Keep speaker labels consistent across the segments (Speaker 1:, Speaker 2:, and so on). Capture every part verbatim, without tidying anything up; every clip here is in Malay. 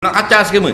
Speaker 1: nak kacau semua.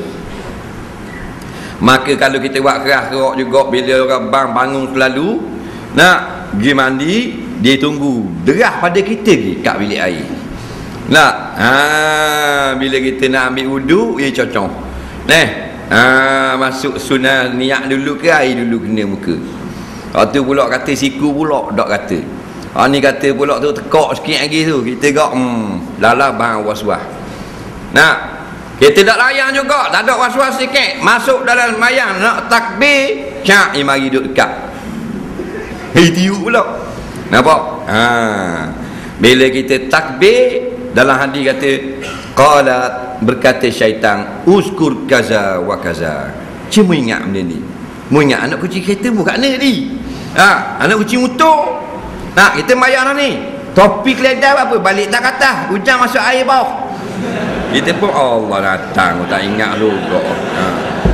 Speaker 1: Maka kalau kita buat keras-kerak juga, bila orang bang bangun selalu nak pergi mandi, dia tunggu derah pada kita lagi kat bilik air. Nak ha, bila kita nak ambil wudu, dia cocok neh, ha, masuk sunat niat dulu ke air dulu kena muka. Lepas tu pula kata siku pula tak kata. Ha, ni kata pula tu tekak sikit lagi tu. Kita gak hmm, lala bang was-was. Nak kita tak layan juga, tak ada was-was sikit. Masuk dalam semayang nak takbir, cak ni mari duduk dekat. Hei tiup pula. Nampak? Ha. Bila kita takbir, dalam hadis kata qalat, berkata syaitan, uskur kaza wa kaza. Cuma ingat benda ni. Mu ingat anak kucing kereta bukan ni tadi. Ha, anak kucing motor. Nah, kita mayang dah ni. Topi keledai apa? Balik tak kata. Hujan masuk air bawah. Kita pun Allah datang, tak ingat juga. Ha.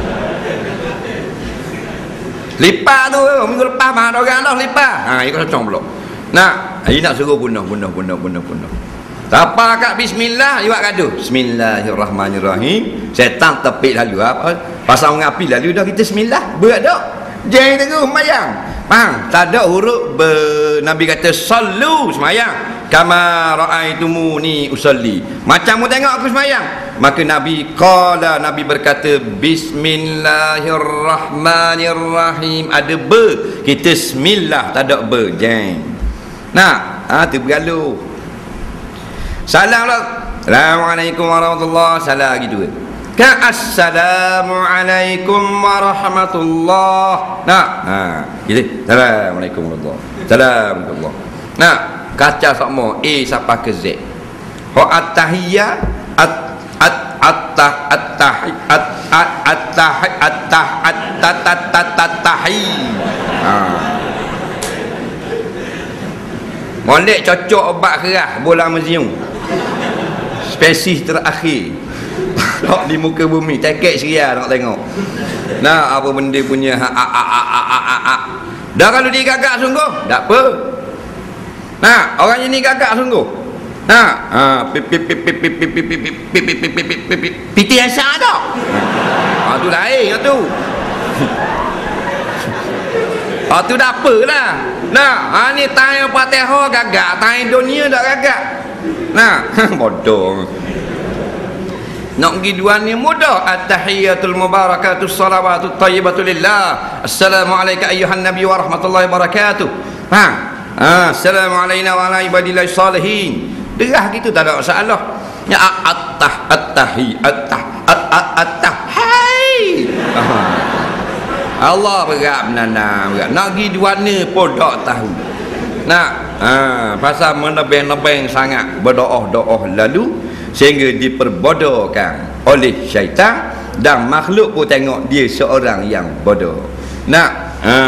Speaker 1: Lipat tu minggu lepas mah ada orang dah lipat. Ha, ikut cocok pula. Nah, ini nak suruh bunuh bunuh bunuh bunuh bunuh. Tapa kat bismillah, dia buat gaduh. Bismillahirrahmanirrahim. Setan tepik lalu apa? Pasal mengapi lalu dah kita bismillah. Berat tak? Jangan terus mayang. Faham? Tak ada huruf ber... Nabi kata sallu semayang kama ra'aitumuni usalli. Macam mu tengok aku semayang. Maka Nabi qala, Nabi berkata bismillahirrahmanirrahim. Ada ber, kita bismillah, tak ada ber. Jeng. Nah, ha tu bergaluh. Salam lah. Assalamualaikum warahmatullahi wabarakatuh. Gitu kan. Assalamualaikum warahmatullahi. Nah, ha, gitu. Assalamualaikum warahmatullahi. Assalamualaikum. Nah, kaca sama A sampai ke Z. Ho at-tahiyya at at at-tah at-tahi at at-tahi at-tah at-tahi. Ha. Molek cocok obat keras bola mezium. Spesies terakhir. Tak di muka bumi, cekek seria nak tengok. Nah, apa benda punya ha a a a a a a. Dah kalau dia gagak sungguh, tak apa. Nah, orang ini gagak sungguh. Nah, ha pip pip pip pip pip pip pip pip pip pip pip pip piti asa dak. Ha tu lain tu. Ha tu dah apalah. Nah, ha ni tanya Fatihah gagak, tanya dunia dak gagak. Nah, bodoh. Nak pergi dua ni mudah. At-tahiyatul mubarakatus salawatut thayyibatu lillah. Assalamualaikum ayyuhan nabi wa rahmatullahi wabarakatuh. Ha. Ha, assalamualaikum wa ala ibadillahi salihin. Derah gitu tak ada masalah. Ya at-tah at-tahi at-tah at-tah. Hai. Allah berat menanam berat. Nak pergi dua ni pun tak tahu. Nak ha, pasal menebeng-nebeng sangat berdoa-doa lalu sehingga diperbodohkan oleh syaitan, dan makhluk pun tengok dia seorang yang bodoh. Nak ha.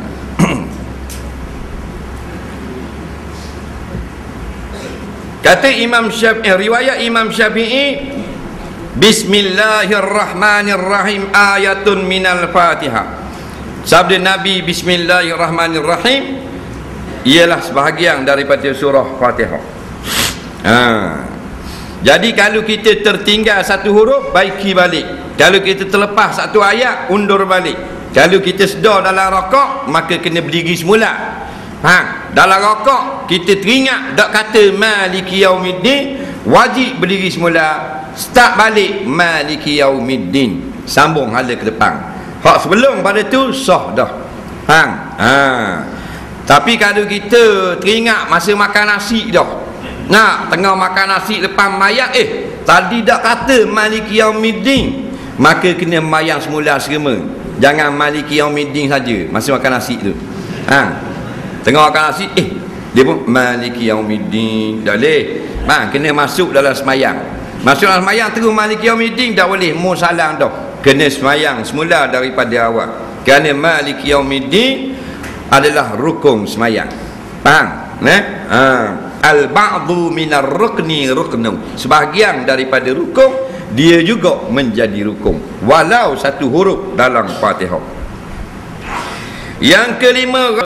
Speaker 1: Kata Imam Syafi'i, riwayat Imam Syafi'i, bismillahirrahmanirrahim ayatun minal Fatihah. Sabda Nabi bismillahirrahmanirrahim ialah sebahagian daripada surah Fatihah. Ha. Jadi kalau kita tertinggal satu huruf, baiki balik. Kalau kita terlepas satu ayat, undur balik. Kalau kita sedar dalam rakaat, maka kena berdiri semula. Ha, dalam rakaat kita teringat dak kata maliki yaumiddin, wajib berdiri semula. Start balik maliki yaumiddin, sambung hala ke depan. Hak sebelum pada tu sah dah. Ha. Ha. Tapi kalau kita teringat masa makan nasi dah. Nah, tengah makan nasi lepas mayat, eh tadi dak kata maliki yaumiddin, maka kena mayang semula semua. Jangan maliki yaumiddin saja masa makan nasi tu. Ha. Tengah makan nasi, eh dia pun maliki yaumiddin, tak boleh. Ha, kena masuk dalam semayang. Masuk dalam semayang terus maliki yaumiddin tak boleh. Mu salam dah. Kena semayang semula daripada awal. Kerana maliki yaumiddin adalah rukun semayang. Faham? Nah, ha. Al-ba'du minar rukni ruknu. Sebahagian daripada rukun, dia juga menjadi rukun walau satu huruf dalam Fatihah. Yang kelima,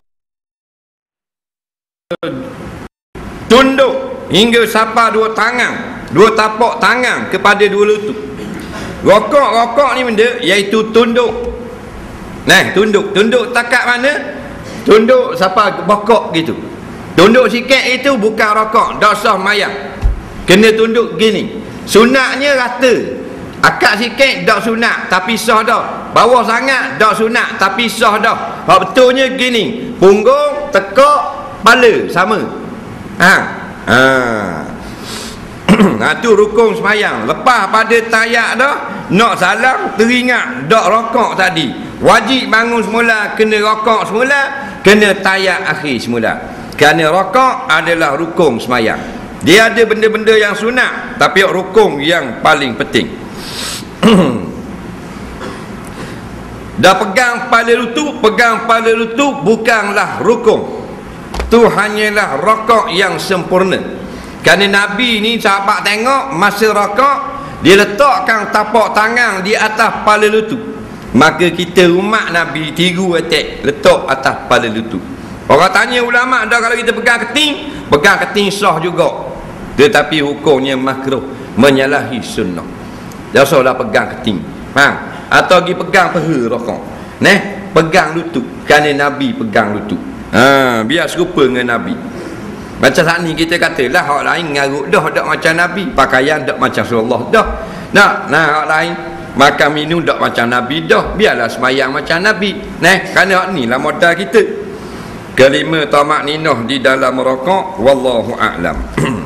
Speaker 1: tunduk hingga sapa dua tangan, dua tapak tangan kepada dua lutut. Rokok-rokok ni benda iaitu tunduk. Nah, tunduk. Tunduk takat mana? Tunduk siapa bokok gitu. Tunduk sikit itu bukan rokok, dak sah mayang. Kena tunduk gini. Sunatnya rata. Akak sikit dak sunat tapi sah dah. Bawah sangat dak sunat tapi sah dah. Hak betulnya gini. Punggung, tekak, kepala sama. Ha. Ha. Ha tu rukun semayang. Lepas pada tayak dah, nak salam teringat dak rokok tadi. Wajib bangun semula, kena rokok semula, kena tayak akhir semula. Kerana rokok adalah rukun semayang. Dia ada benda-benda yang sunat, tapi rukun yang paling penting. Dah pegang kepala lutut, pegang kepala lutut bukanlah rukun. Tu hanyalah rokok yang sempurna. Kerana Nabi ni sahabat tengok masa rokok, dia letakkan tapak tangan di atas kepala lutut. Maka kita umat Nabi tiru atas, letak atas kepala lutut. Orang tanya ulama, dah kalau kita pegang keting, pegang keting sah juga. Tetapi hukumnya makruh, menyalahi sunnah. Dah usah dah pegang keting. Faham? Atau pergi pegang peha rokok. Neh, pegang lutut. Kerana Nabi pegang lutut. Ha, biar serupa dengan Nabi. Macam saat ni kita kata lah hak lain ngarut dah dak macam Nabi, pakaian dak macam Rasulullah dah. Nah, nah hak lain makan minum dak macam Nabi dah, biarlah semayang macam Nabi. Nah, kerana hak ni lah modal kita. Kelima, tamak ninah di dalam merokok, wallahu a'lam.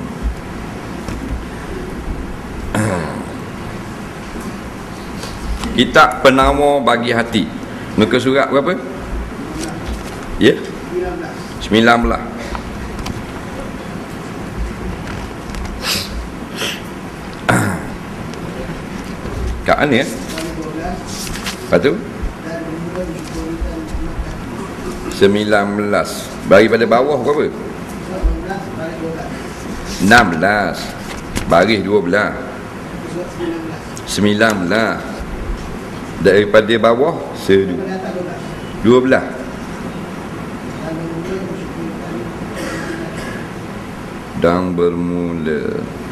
Speaker 1: Kitab penawar bagi hati. Muka surat berapa? Ya? sembilan belas. Kat mana ya? Lepas tu sembilan belas. Bagi pada bawah berapa? enam belas. Baris dua belas. sembilan belas. Daripada bawah sedu dua belas. Dan bermula